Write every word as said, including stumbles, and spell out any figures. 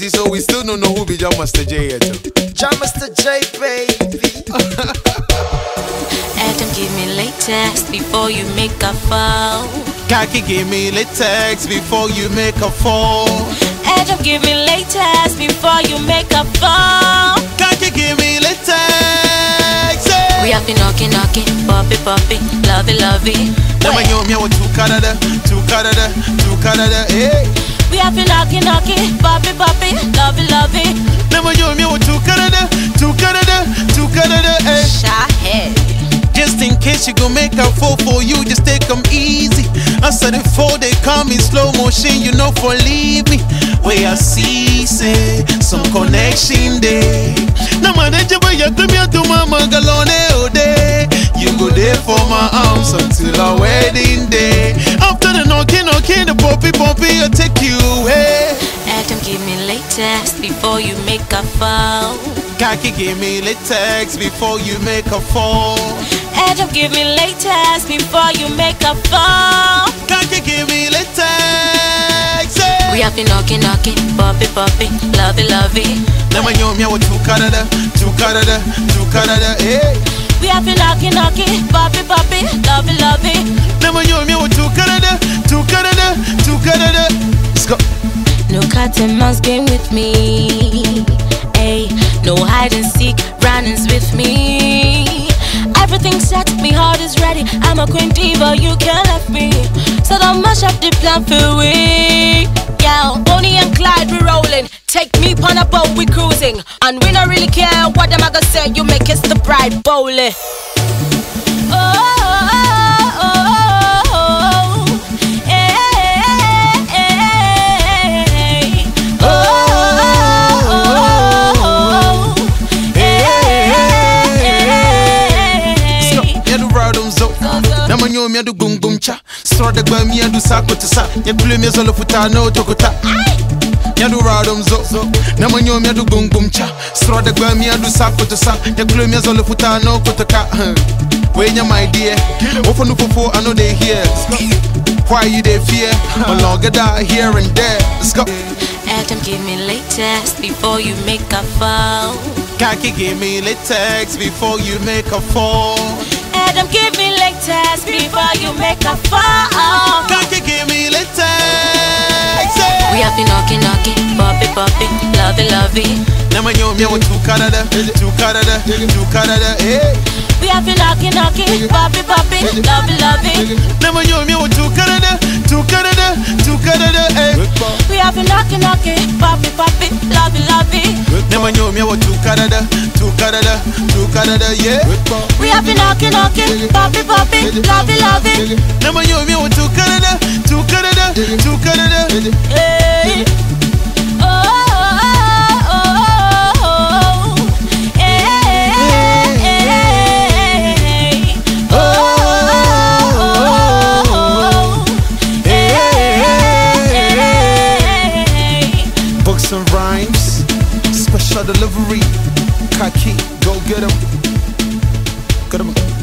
see, so we still don't know who be John Master J yet. John Master J, baby. Adam, give me latex before you make a fall. Kaki, give me latex before you make a fall. Adam, give me latex before you make a fall. Kaki, give me latex. We have been knocking, knocking, poppy, poppy, lovey, lovey. Now I know me what two Canada, two Canada, two Canada, eh? We have been knocking, knocking, poppy, poppy, lovey, lovey. Now I know me what two Canada, two Canada, two Canada, eh? Shahead. Just in case you gon' make a fall for you, just take them easy. I said it before they come in slow motion, you know for leave me. Where I see, say, some connection there. Now my nature boy, you come here to my mangalone all day. You go there for my arms until our wedding day. After the knocking, knocking, the poppy, poppy, I'll take you away. Adam, give me latex before you make a fall. Kaki, give me latex before you make a fall. Adam, give me latex before you make a fall. Kaki, give me latex. eh. We have been knocking, knocking, poppy, poppy, lovey, lovey. Now I know me what two Canada, two Canada, two Canada, eh? We have been knocking, knocking, poppy, poppy, lovey, lovey. Now I know me what two Canada, two Canada, two Canada. Let's go. No cat and mouse game with me. Hey, no hide and seek, runnings with me. Everything's set, me heart is ready. I'm a queen diva, you can't left me. So don't mash up the plan for we. Yeah, Bonnie and Clyde, we rolling. Take me on a boat, we cruising. And we don't really care what them I gonna say. You make us the bride bowling. Oh, oh, oh, oh, oh. Eh, eh, eh, oh, oh, oh, oh. Eh, eh, eh. Ya do radom zo. Na manyo mi adu gum gum cha. Sro de gba mi adu sako to sa. Ya kule mi zolo futa no tokota. Ya do radom zo. Na manyo mi adu gum gum cha. Sro de gba mi adu sako to sa. Ya kule mi zolo futa no kotoka. When you my dear, often no for I know they hear. Why you they fear? No longer die here and there. Let's go. Adam, give me latex before you make a fall. Kaki, give me latex before you make a fall. Adam, give me latex before you make a fall. Kaki, give me latex. eh. We have been knocking, knocking, poppy, poppy, lovey, lovey. Now I know me what two Canada, two Canada, two Canada, eh? We have been knocking, knocking, poppy, poppy, lovey, lovey. Now I know me what two Canada, two Canada, two Canada, eh? We have been knocking, knocking, poppy, poppy, lovey, lovey. Now I know me what two Canada, two Canada, two Canada, yeah? We have been knocking, knocking, poppy, poppy, lovey, lovey. Now I know me what two Canada, two Canada, two Canada. Hey. Oh, oh, oh, oh, oh. Hey, hey, hey. Oh, oh, oh, oh. Hey, hey. Books and rhymes, special delivery. Kaki, go get 'em. Get 'em.